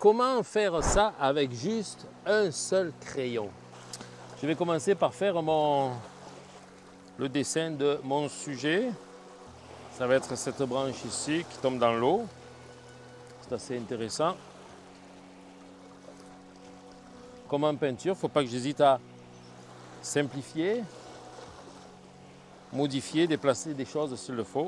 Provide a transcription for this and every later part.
comment faire ça avec juste un seul crayon? Je vais commencer par faire le dessin de mon sujet. Ça va être cette branche ici qui tombe dans l'eau. C'est assez intéressant. Comme en peinture, il ne faut pas que j'hésite à simplifier, modifier, déplacer des choses s'il le faut.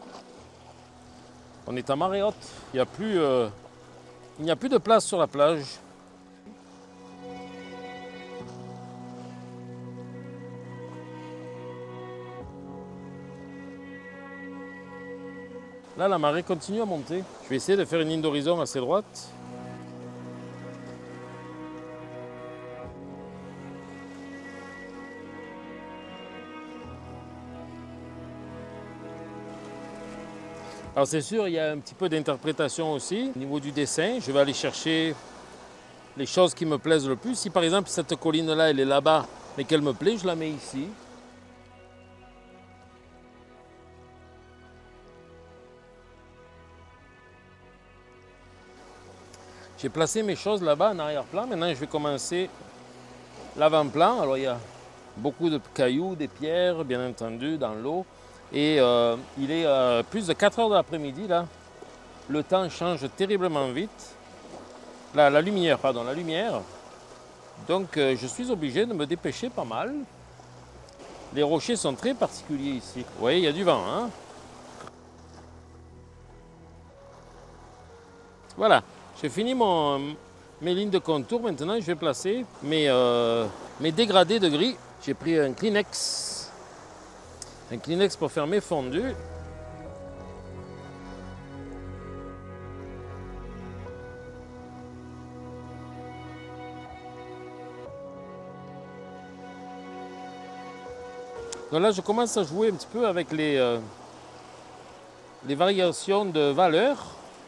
On est à marée haute, il n'y a plus de place sur la plage. Là, la marée continue à monter. Je vais essayer de faire une ligne d'horizon assez droite. Alors c'est sûr, il y a un petit peu d'interprétation aussi. Au niveau du dessin, je vais aller chercher les choses qui me plaisent le plus. Si par exemple cette colline-là, elle est là-bas, mais qu'elle me plaît, je la mets ici. J'ai placé mes choses là-bas en arrière-plan. Maintenant, je vais commencer l'avant-plan. Alors, il y a beaucoup de cailloux, des pierres, bien entendu, dans l'eau. Et il est plus de 4 heures de l'après-midi, là. Le temps change terriblement vite. La lumière. Donc, je suis obligé de me dépêcher pas mal. Les rochers sont très particuliers ici. Vous voyez, il y a du vent, hein? Voilà. J'ai fini mes lignes de contour. Maintenant, je vais placer mes dégradés de gris. J'ai pris un Kleenex. Un Kleenex pour faire mes fondus. Donc là, je commence à jouer un petit peu avec les variations de valeur.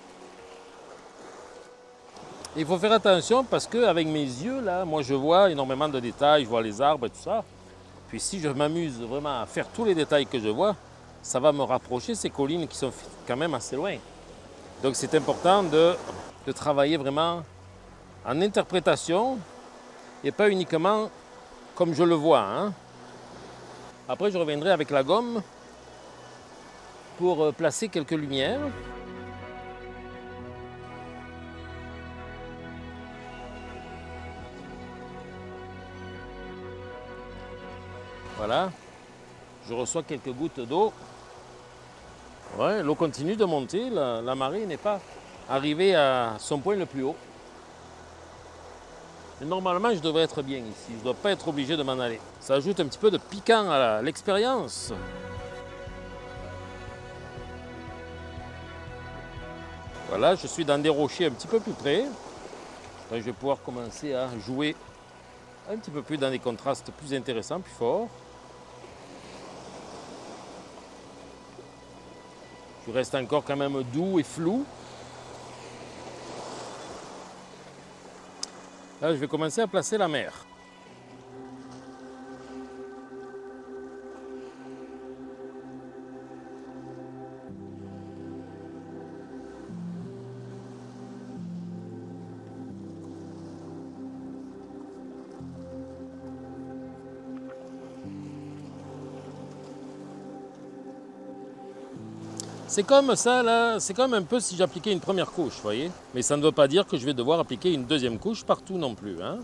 Il faut faire attention parce qu'avec mes yeux, là, moi je vois énormément de détails, je vois les arbres et tout ça. Puis si je m'amuse vraiment à faire tous les détails que je vois, ça va me rapprocher ces collines qui sont quand même assez loin. Donc c'est important de travailler vraiment en interprétation et pas uniquement comme je le vois, hein. Après je reviendrai avec la gomme pour placer quelques lumières. Voilà, je reçois quelques gouttes d'eau. Ouais, l'eau continue de monter, la marée n'est pas arrivée à son point le plus haut. Mais normalement, je devrais être bien ici, je ne dois pas être obligé de m'en aller. Ça ajoute un petit peu de piquant à l'expérience. Voilà, je suis dans des rochers un petit peu plus près. Là, je vais pouvoir commencer à jouer un petit peu plus dans des contrastes plus intéressants, plus forts. Je reste encore quand même doux et flou. Là, je vais commencer à placer la mer. C'est comme ça, là, c'est comme un peu si j'appliquais une première couche, vous voyez? Mais ça ne veut pas dire que je vais devoir appliquer une deuxième couche partout non plus, hein?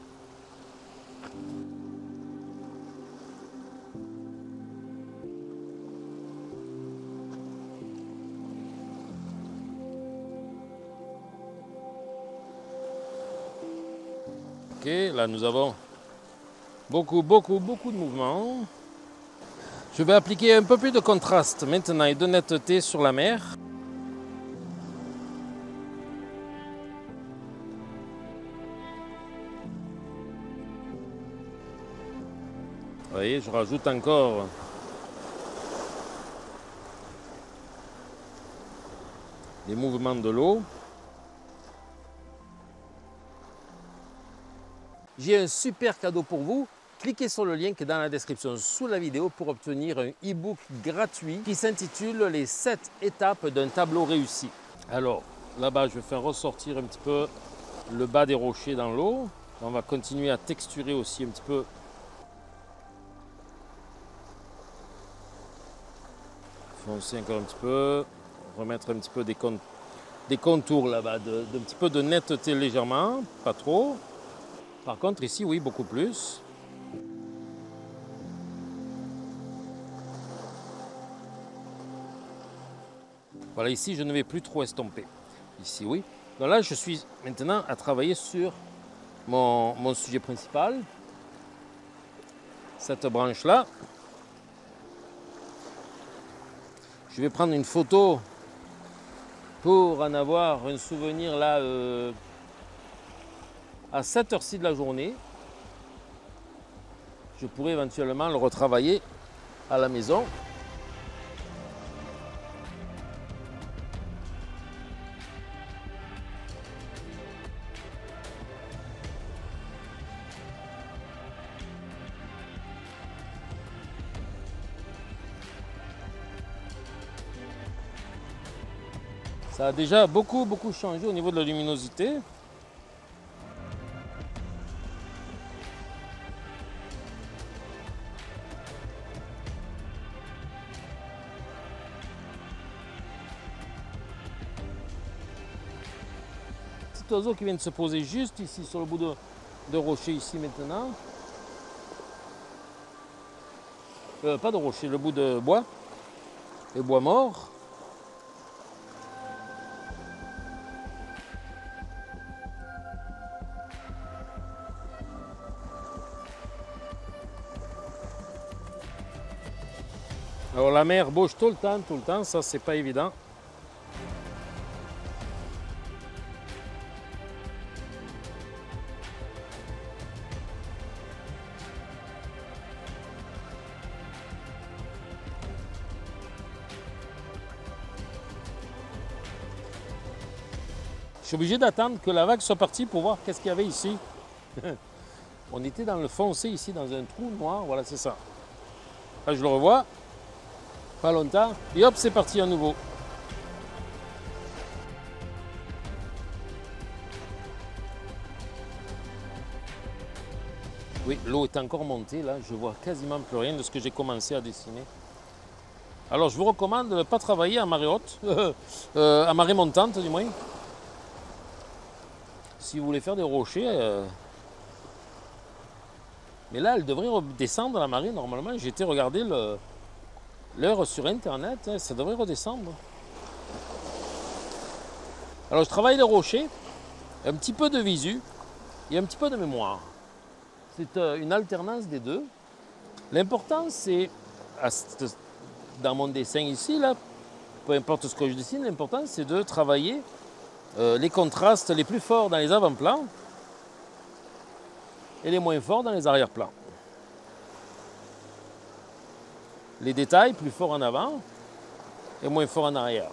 Ok, là nous avons beaucoup de mouvements. Je vais appliquer un peu plus de contraste maintenant et de netteté sur la mer. Vous voyez, je rajoute encore les mouvements de l'eau. J'ai un super cadeau pour vous. Cliquez sur le lien qui est dans la description sous la vidéo pour obtenir un e-book gratuit qui s'intitule « Les 7 étapes d'un tableau réussi ». Alors, Là-bas, je vais faire ressortir un petit peu le bas des rochers dans l'eau. On va continuer à texturer aussi un petit peu. Foncer encore un petit peu. Remettre un petit peu des contours là-bas, d'un petit peu de netteté légèrement, pas trop. Par contre, ici, oui, beaucoup plus. Voilà, ici, je ne vais plus trop estomper. Ici, oui. Donc là, je suis maintenant à travailler sur mon sujet principal. Cette branche-là. Je vais prendre une photo pour en avoir un souvenir là à cette heure-ci de la journée. Je pourrais éventuellement le retravailler à la maison. Ça a déjà beaucoup changé au niveau de la luminosité. Petit oiseau qui vient de se poser juste ici sur le bout de rocher ici maintenant. Pas de rocher, le bout de bois. Le bois mort. Alors la mer bouge tout le temps, ça c'est pas évident. Je suis obligé d'attendre que la vague soit partie pour voir qu'est-ce qu'il y avait ici. On était dans le foncé ici, dans un trou noir, voilà c'est ça. Là je le revois. Pas longtemps, et hop, c'est parti à nouveau. Oui, l'eau est encore montée, là, je vois quasiment plus rien de ce que j'ai commencé à dessiner. Alors, je vous recommande de ne pas travailler à marée haute, à marée montante du moins. Si vous voulez faire des rochers. Mais là, elle devrait redescendre la marée normalement. J'ai été regarder l'heure sur internet, hein, ça devrait redescendre. Alors je travaille les rochers, un petit peu de visu et un petit peu de mémoire. C'est une alternance des deux. L'important c'est, dans mon dessin ici, là, peu importe ce que je dessine, l'important c'est de travailler les contrastes les plus forts dans les avant-plans et les moins forts dans les arrière-plans. Les détails plus forts en avant et moins forts en arrière.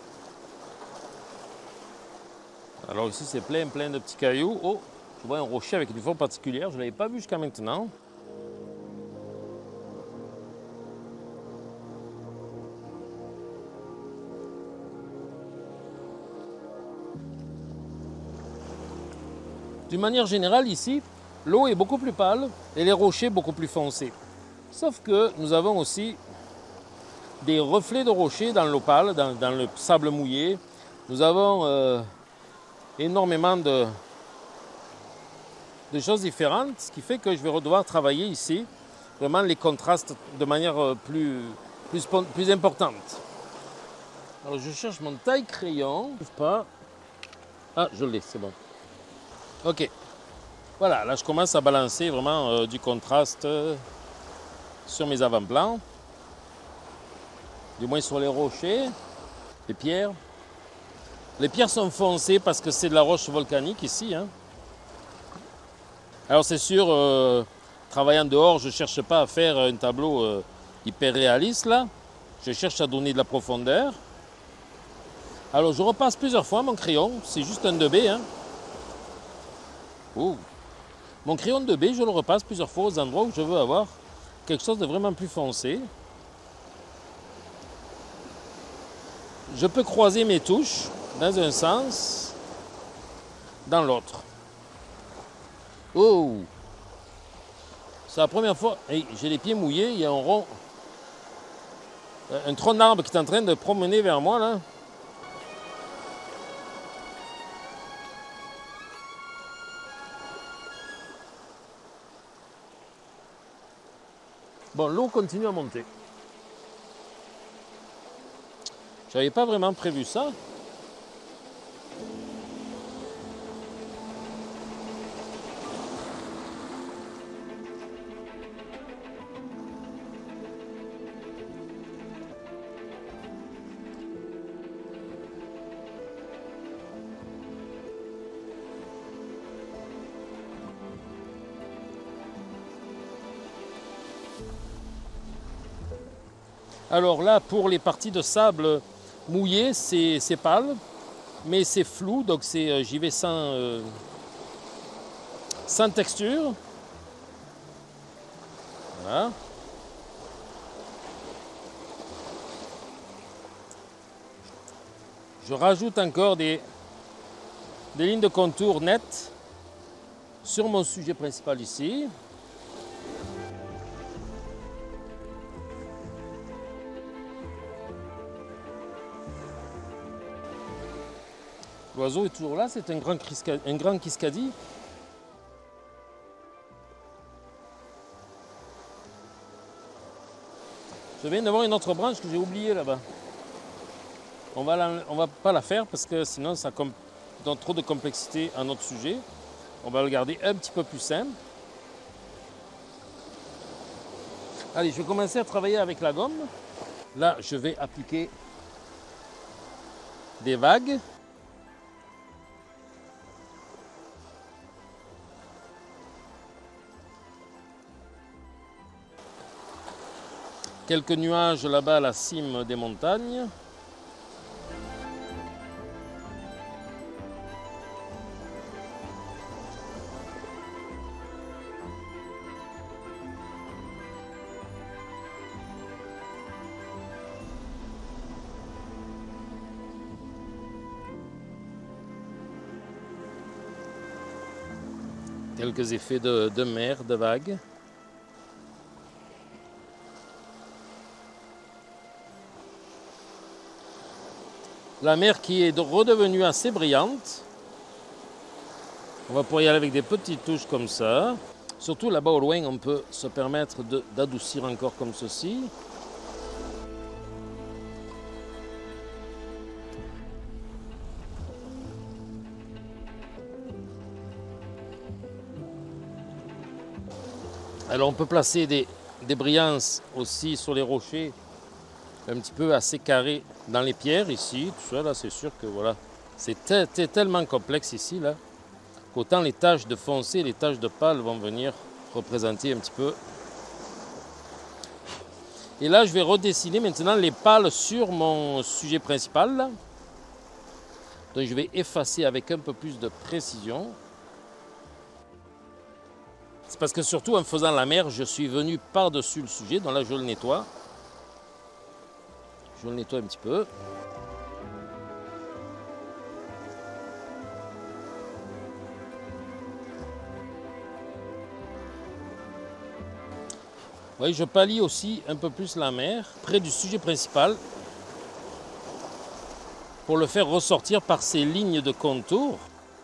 Alors ici c'est plein de petits cailloux. Oh, je vois un rocher avec une forme particulière, je ne l'avais pas vu jusqu'à maintenant. D'une manière générale ici, l'eau est beaucoup plus pâle et les rochers beaucoup plus foncés. Sauf que nous avons aussi des reflets de rochers dans l'eau pâle, dans le sable mouillé. Nous avons énormément de choses différentes, ce qui fait que je vais devoir travailler ici vraiment les contrastes de manière plus importante. Alors je cherche mon taille-crayon. Pas. Ah, je l'ai, c'est bon. Ok. Voilà, là je commence à balancer vraiment du contraste sur mes avant-plans. Du moins sur les rochers, les pierres. Les pierres sont foncées parce que c'est de la roche volcanique ici. Hein. Alors c'est sûr, travaillant dehors, je ne cherche pas à faire un tableau hyper réaliste là. Je cherche à donner de la profondeur. Alors je repasse plusieurs fois mon crayon, c'est juste un 2B. Hein. Oh. Mon crayon 2B, je le repasse plusieurs fois aux endroits où je veux avoir quelque chose de vraiment plus foncé. Je peux croiser mes touches dans un sens dans l'autre. Oh! C'est la première fois. Hey, j'ai les pieds mouillés, il y a un tronc d'arbre qui est en train de promener vers moi là. Bon, l'eau continue à monter. J'avais pas vraiment prévu ça. Alors là, pour les parties de sable mouillé, c'est pâle, mais c'est flou, donc j'y vais sans texture. Voilà. Je rajoute encore des lignes de contour nettes sur mon sujet principal ici. L'oiseau est toujours là, c'est un grand Kiskadi. Je viens d'avoir une autre branche que j'ai oubliée là-bas. On va pas la faire parce que sinon ça donne trop de complexité à notre sujet. On va le garder un petit peu plus simple. Allez, je vais commencer à travailler avec la gomme. Là, je vais appliquer des vagues. Quelques nuages là-bas à la cime des montagnes. Quelques effets de mer, de vagues. La mer qui est redevenue assez brillante. On va pouvoir y aller avec des petites touches comme ça. Surtout là-bas au loin, on peut se permettre d'adoucir encore comme ceci. Alors on peut placer des brillances aussi sur les rochers, un petit peu assez carrés dans les pierres ici, tout ça là, c'est sûr que voilà, c'est tellement complexe ici là, qu'autant les taches de foncé, les taches de pâle vont venir représenter un petit peu. Et là je vais redessiner maintenant les pâles sur mon sujet principal là. Donc je vais effacer avec un peu plus de précision. C'est parce que surtout en faisant la mer, je suis venu par-dessus le sujet, donc là je le nettoie. Je le nettoie un petit peu. Vous voyez, je palie aussi un peu plus la mer près du sujet principal pour le faire ressortir par ces lignes de contour.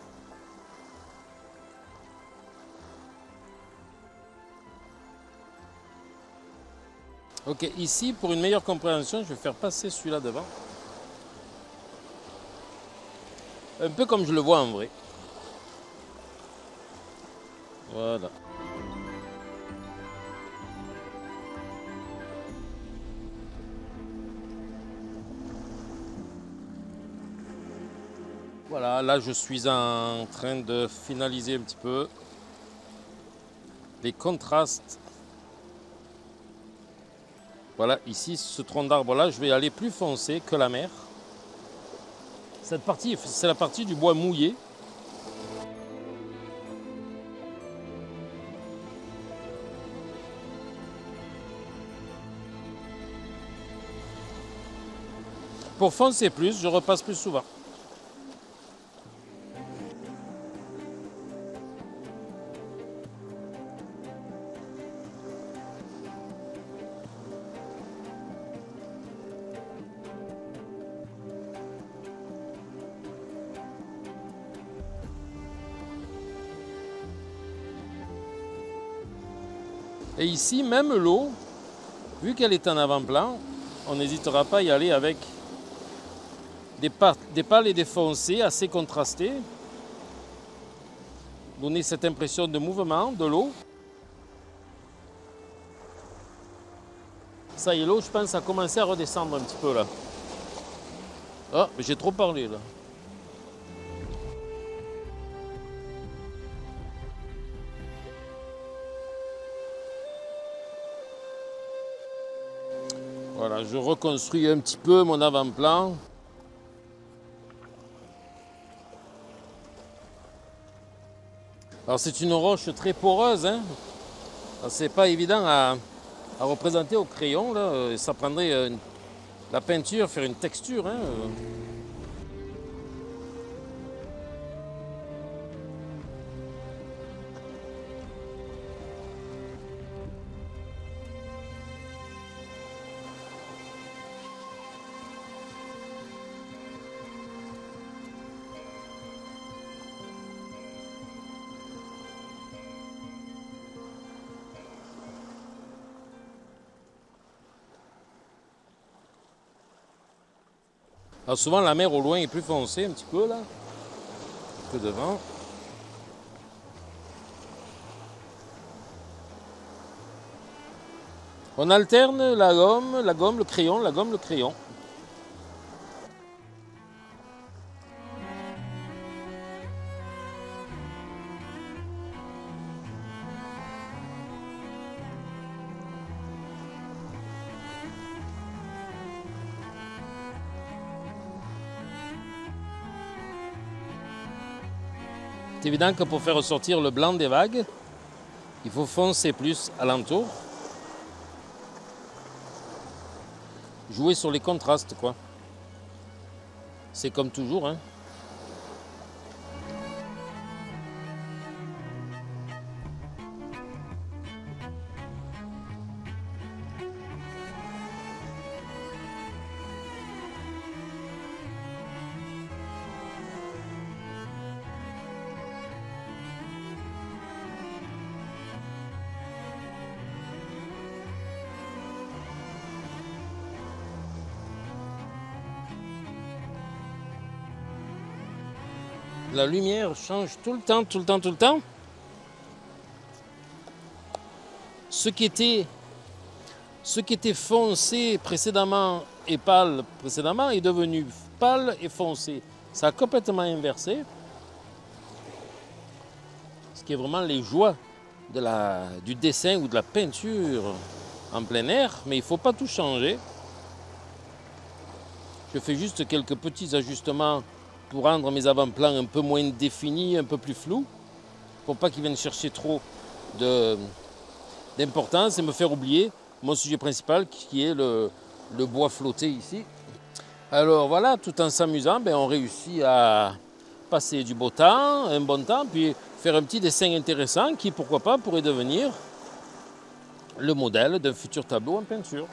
Ok, ici, pour une meilleure compréhension, je vais faire passer celui-là devant. Un peu comme je le vois en vrai. Voilà. Voilà, là je suis en train de finaliser un petit peu les contrastes. Voilà, ici, ce tronc d'arbre-là, je vais aller plus foncé que la mer. Cette partie, c'est la partie du bois mouillé. Pour foncer plus, je repasse plus souvent. Et ici, même l'eau, vu qu'elle est en avant-plan, on n'hésitera pas à y aller avec des pales et des foncés assez contrastés. Donner cette impression de mouvement de l'eau. Ça y est, l'eau, je pense, a commencé à redescendre un petit peu là. Ah, mais j'ai trop parlé là. Voilà, je reconstruis un petit peu mon avant-plan. Alors c'est une roche très poreuse, hein. C'est pas évident à représenter au crayon, là. Ça prendrait la peinture, faire une texture, hein. Alors souvent la mer au loin est plus foncée un petit peu là que devant. On alterne la gomme, le crayon, la gomme, le crayon. C'est évident que pour faire ressortir le blanc des vagues, il faut foncer plus alentour. Jouer sur les contrastes, quoi. C'est comme toujours, hein. La lumière change tout le temps, tout le temps, tout le temps. Ce qui était foncé précédemment et pâle précédemment est devenu pâle et foncé. Ça a complètement inversé. Ce qui est vraiment les joies du dessin ou de la peinture en plein air. Mais il ne faut pas tout changer. Je fais juste quelques petits ajustements pour rendre mes avant-plans un peu moins définis, un peu plus flous, pour pas qu'ils viennent chercher trop d'importance et me faire oublier mon sujet principal qui est le bois flotté ici. Alors voilà, tout en s'amusant, on réussit à passer du beau temps, un bon temps, puis faire un petit dessin intéressant qui, pourquoi pas, pourrait devenir le modèle d'un futur tableau en peinture.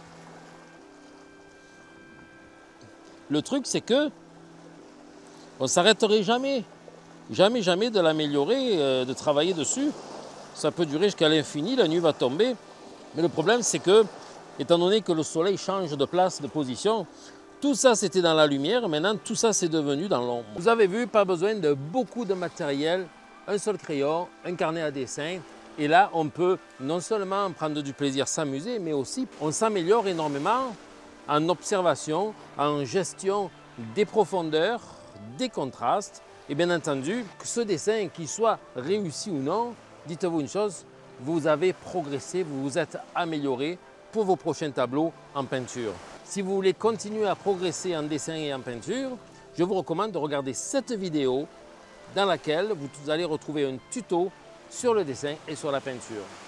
Le truc, c'est que on ne s'arrêterait jamais, jamais, jamais de l'améliorer, de travailler dessus. Ça peut durer jusqu'à l'infini, la nuit va tomber. Mais le problème, c'est que, étant donné que le soleil change de place, de position, tout ça, c'était dans la lumière. Maintenant, tout ça, c'est devenu dans l'ombre. Vous avez vu, pas besoin de beaucoup de matériel. Un seul crayon, un carnet à dessin. Et là, on peut non seulement prendre du plaisir, s'amuser, mais aussi, on s'améliore énormément en observation, en gestion des profondeurs, des contrastes, et bien entendu, que ce dessin, qu'il soit réussi ou non, dites-vous une chose, vous avez progressé, vous vous êtes amélioré pour vos prochains tableaux en peinture. Si vous voulez continuer à progresser en dessin et en peinture, je vous recommande de regarder cette vidéo dans laquelle vous allez retrouver un tuto sur le dessin et sur la peinture.